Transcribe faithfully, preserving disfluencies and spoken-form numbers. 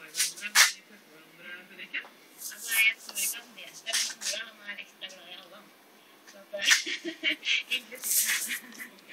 hverandre, men de treffer hverandre, Fredrikke? Altså, jeg tror ikke han vet det, men Tora, han er ekstra glad i alle. Så at det inklusive henne.